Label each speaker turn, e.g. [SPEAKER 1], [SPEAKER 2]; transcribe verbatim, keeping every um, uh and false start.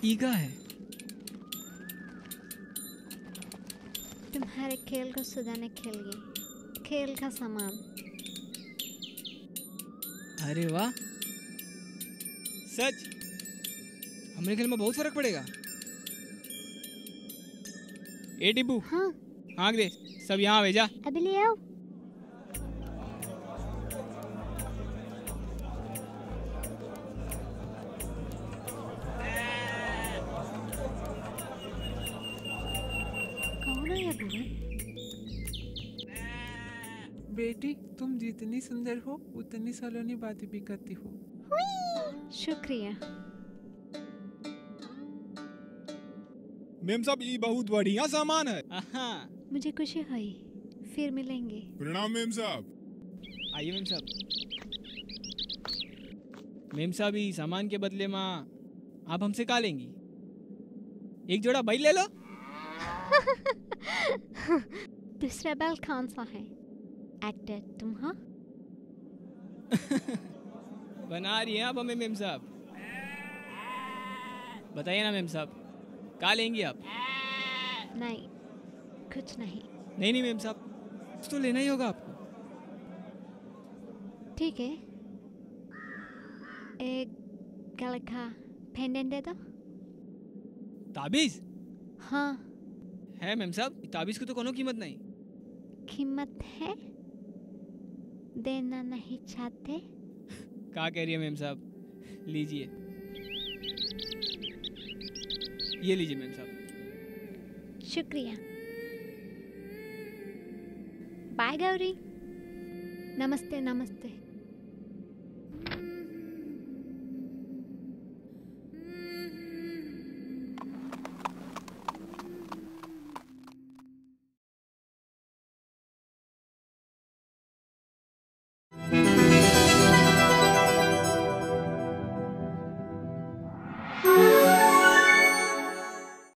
[SPEAKER 1] ईगा है।
[SPEAKER 2] तुम्हारे खेल को सुधारने के लिए खेल का सामान।
[SPEAKER 1] अरे वाह, सच? हमारे खेल में बहुत फर्क पड़ेगा। ए टिब्बू,
[SPEAKER 2] हाँ
[SPEAKER 1] आँख दे, सब यहाँ भेजा।
[SPEAKER 2] अभी ले आओ। कौन है ये भुवन?
[SPEAKER 3] बेटी, तुम जितनी सुंदर हो उतनी सलोनी बातें भी करती हो।
[SPEAKER 2] शुक्रिया।
[SPEAKER 4] मेम साहब, ये बहुत बढ़िया सामान है।
[SPEAKER 1] हाँ,
[SPEAKER 2] मुझे खुशी हुई, फिर मिलेंगे।
[SPEAKER 4] प्रणाम मेम साहब।
[SPEAKER 1] आइए मेम साहब। मेम साहब, ये सामान के बदले में आप हमसे का लेंगी? एक जोड़ा बैल ले लो।
[SPEAKER 2] दूसरा बैल कौन सा है? एक्टर तुम हो?
[SPEAKER 1] बना रही हैं आप हमें मेम साहब। बताइए ना मेम साहब, का लेंगी आप?
[SPEAKER 2] नहीं, कुछ नहीं।
[SPEAKER 1] नहीं नहीं मेम साहब, कुछ तो लेना ही होगा आपको।
[SPEAKER 2] ठीक है, एक गले का पेंडेंट दे दो।
[SPEAKER 1] ताबीज?
[SPEAKER 2] हाँ।
[SPEAKER 1] है मेम साहब, ताबीज की तो कोनो कीमत नहीं।
[SPEAKER 2] कीमत है, देना नहीं चाहते?
[SPEAKER 1] क्या कह रही है मेम साहब? लीजिए, ये लीजिए मेम साहब।
[SPEAKER 2] शुक्रिया। बाय गौरी। नमस्ते नमस्ते।